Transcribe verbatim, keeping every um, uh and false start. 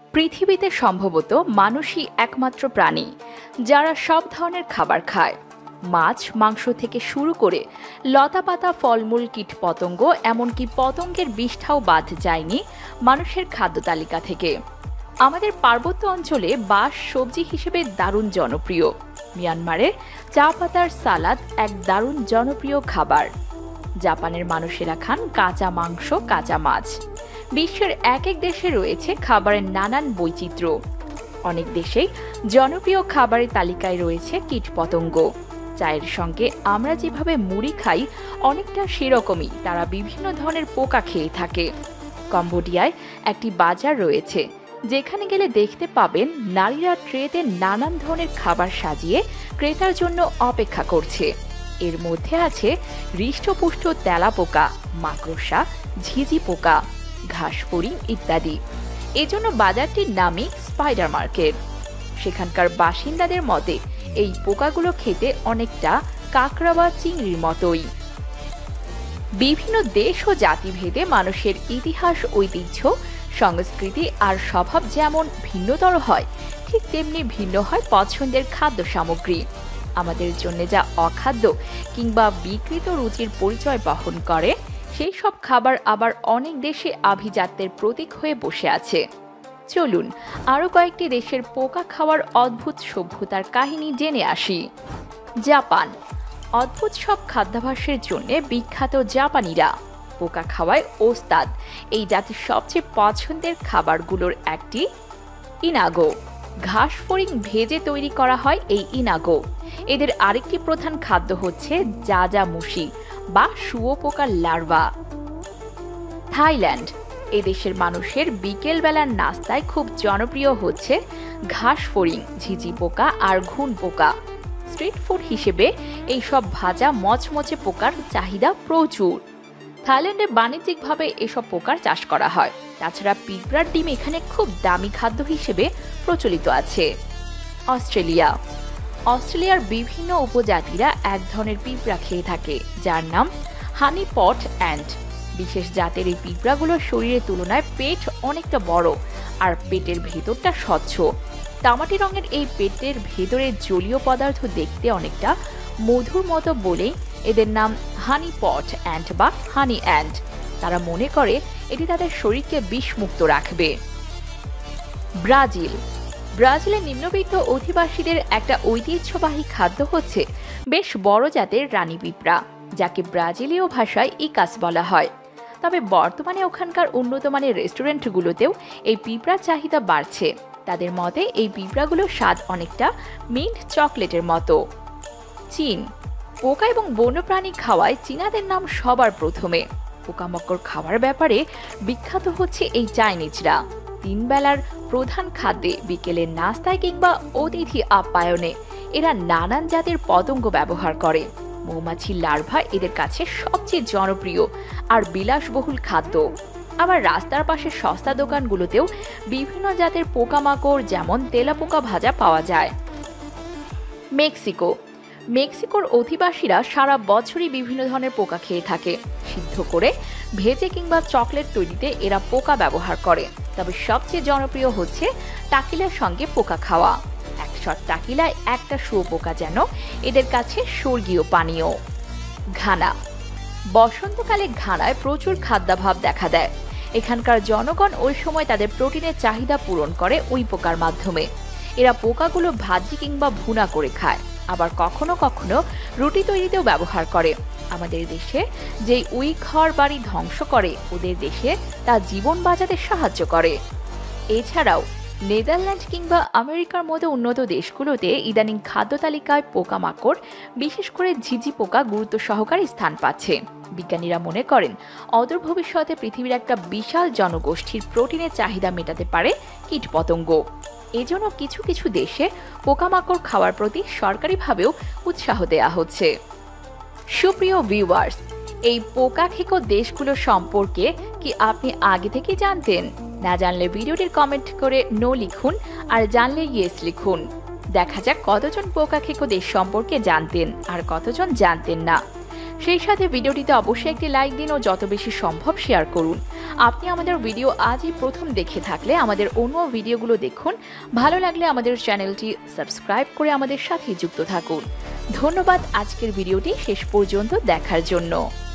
পৃথিবীতে সম্ভবত মানুষই একমাত্র প্রাণী যারা সব ধরনের খাবার খায়। মাছ মাংস থেকে শুরু করে লতাপাতা ফলমূল কীটপতঙ্গ এমনকি পতঙ্গের বিষ্ঠাও বাদ যায়নি মানুষের খাদ্য তালিকা থেকে। আমাদের পার্বত্য অঞ্চলে বাঁশ সবজি হিসেবে দারুণ জনপ্রিয়। মিয়ানমারের চা পাতার সালাদ এক দারুণ জনপ্রিয় খাবার। জাপানের মানুষেরা খান কাঁচা মাংস কাঁচা মাছ। বিশ্বের এক এক দেশে রয়েছে খাবারের নানান বৈচিত্র্য। অনেক দেশেই জনপ্রিয় খাবারের তালিকায় রয়েছে কীটপতঙ্গ। চায়ের সঙ্গে আমরা যেভাবে মুড়ি খাই অনেকটা সেরকমই তারা বিভিন্ন ধরনের পোকা খেয়ে থাকে। কম্বোডিয়ায় একটি বাজার রয়েছে যেখানে গেলে দেখতে পাবেন নারীরা ট্রেতে নানান ধরনের খাবার সাজিয়ে ক্রেতার জন্য অপেক্ষা করছে। এর মধ্যে আছে হৃষ্টপুষ্ট তেলাপোকা, মাকড়সা, ঝিঝি পোকা, ঘাসফড়িং ইত্যাদি। এজন্য বাজারটির নামই স্পাইডার মার্কেট। সেখানকার বাসিন্দাদের মতে এই পোকাগুলো খেতে অনেকটা কাঁকড়া বা চিংড়ির মতোই। বিভিন্ন দেশ ও জাতিভেদে মানুষের ইতিহাস, ঐতিহ্য, সংস্কৃতি আর স্বভাব যেমন ভিন্নতর হয়, ঠিক তেমনি ভিন্ন হয় পছন্দের খাদ্য সামগ্রী। আমাদের জন্য যা অখাদ্য কিংবা বিকৃত রুচির পরিচয় বহন করে, সেই সব খাবার আবার অনেক দেশে আভিজাত্যের প্রতীক হয়ে বসে আছে। চলুন আরও কয়েকটি দেশের পোকা খাওয়ার অদ্ভুত সভ্যতার কাহিনী জেনে আসি। জাপান অদ্ভুত সব খাদ্যাভ্যাসের জন্য বিখ্যাত। জাপানিরা পোকা খাওয়ায় ওস্তাদ। এই জাতির সবচেয়ে পছন্দের খাবারগুলোর একটি ইনাগো। ঘাসফড়িং ভেজে তৈরি করা হয় এই ইনাগো। এদের আরেকটি প্রধান খাদ্য হচ্ছে জাজামুশি বা শুঁয়োপোকার লার্ভা। থাইল্যান্ড এদেশের মানুষের বিকেলবেলার নাস্তায় খুব জনপ্রিয় হচ্ছে ঘাসফড়িং, ঝিঝি পোকা আর ঘুন পোকা। স্ট্রিট ফুড হিসেবে এইসব ভাজা মচমচে পোকার চাহিদা প্রচুর। থাইল্যান্ডে বাণিজ্যিকভাবে এসব পোকার চাষ করা হয়। তাছাড়া পিঁপড়ার ডিম এখানে খুব দামি খাদ্য হিসেবে প্রচলিত আছে। অস্ট্রেলিয়া অস্ট্রেলিয়ার বিভিন্ন উপজাতিরা এক ধরনের পিঁপড়া খেয়ে থাকে যার নাম হানি পট অ্যান্ট। বিশেষ জাতের এই পিঁপড়াগুলোর শরীরের তুলনায় পেট অনেকটা বড় আর পেটের ভেতরটা স্বচ্ছ। তামাটি রঙের এই পেটের ভেতরের জলীয় পদার্থ দেখতে অনেকটা মধুর মতো বলেই এদের নাম হানি পট অ্যান্ট বা হানি অ্যান্ট। তারা মনে করে এটি তাদের শরীরকে বিষমুক্ত রাখবে। ব্রাজিল ব্রাজিলের নিম্নবিত্ত অধিবাসীদের একটা ঐতিহ্যবাহী খাদ্য হচ্ছে বেশ বড় জাতের রানী পিঁপড়া, যাকে ব্রাজিলীয় ভাষায় ইকাস বলা হয়। তবে বর্তমানে ওখানকার উন্নত মানের রেস্টুরেন্টগুলোতেও এই পিঁপড়ার চাহিদা বাড়ছে। তাদের মতে এই পিঁপড়াগুলোর স্বাদ অনেকটা মিন্ট চকলেটের মতো। চীন পোকা এবং বন্যপ্রাণী খাওয়ায় চীনাদের নাম সবার প্রথমে। পোকামাকড় খাওয়ার ব্যাপারে বিখ্যাত হচ্ছে এই চাইনিজরা। তিন বেলার প্রধান খাদ্যে, বিকেলের নাস্তায় কিংবা অতিথি আপ্যায়নে এরা নানান জাতের পতঙ্গ ব্যবহার করে। মৌমাছির লার্ভা এদের কাছে সবচেয়ে জনপ্রিয় আর বিলাসবহুল খাদ্য। আবার রাস্তার পাশে সস্তা দোকানগুলোতেও বিভিন্ন জাতের পোকামাকড় যেমন তেলাপোকা ভাজা পাওয়া যায়। মেক্সিকো মেক্সিকোর অধিবাসীরা সারা বছরই বিভিন্ন ধরনের পোকা খেয়ে থাকে। সিদ্ধ করে, ভেজে কিংবা চকলেট তৈরিতে এরা পোকা ব্যবহার করে। তবে সবচেয়ে জনপ্রিয় হচ্ছে টাকিলার সঙ্গে পোকা খাওয়া। একশট টাকিলায় একটা শুঁয়োপোকা যেন এদের কাছে স্বর্গীয় পানীয়। ঘানা বসন্তকালে ঘানায় প্রচুর খাদ্যাভাব দেখা দেয়। এখানকার জনগণ ওই সময় তাদের প্রোটিনের চাহিদা পূরণ করে ওই পোকার মাধ্যমে। এরা পোকাগুলো ভাজি কিংবা ভুনা করে খায়, আবার কখনো কখনো রুটি তৈরিতেও ব্যবহার করে। আমাদের দেশে যেই উই ঘর বাড়ি ধ্বংস করে, ওদের দেশে তা জীবন বাঁচাতে সাহায্য করে। এছাড়াও নেদারল্যান্ড কিংবা আমেরিকার মতো উন্নত দেশগুলোতে ইদানিং খাদ্য তালিকায় পোকামাকড়, বিশেষ করে ঝিঝি পোকা গুরুত্ব সহকারে স্থান পাচ্ছে। বিজ্ঞানীরা মনে করেন অদূর ভবিষ্যতে পৃথিবীর একটা বিশাল জনগোষ্ঠীর প্রোটিনের চাহিদা মেটাতে পারে কীটপতঙ্গ। এজন্য কিছু কিছু দেশে পোকামাকড় খাওয়ার প্রতি সরকারিভাবেও উৎসাহ দেওয়া হচ্ছে। সুপ্রিয় ভিউয়ার্স, এই পোকা খেকো দেশগুলো সম্পর্কে কি আপনি আগে থেকে জানতেন? না জানলে ভিডিওটির কমেন্ট করে নো লিখুন, আর জানলে ইয়েস লিখুন। দেখা যাক কতজন পোকা খেকো দেশ সম্পর্কে জানতেন আর কতজন জানতেন না। সেই সাথে ভিডিওটিতে অবশ্যই একটি লাইক দিন ও যত বেশি সম্ভব শেয়ার করুন। আপনি আমাদের ভিডিও আজই প্রথম দেখে থাকলে আমাদের অন্য ভিডিওগুলো দেখুন। ভালো লাগলে আমাদের চ্যানেলটি সাবস্ক্রাইব করে আমাদের সাথে যুক্ত থাকুন। ধন্যবাদ আজকের ভিডিওটি শেষ পর্যন্ত দেখার জন্য।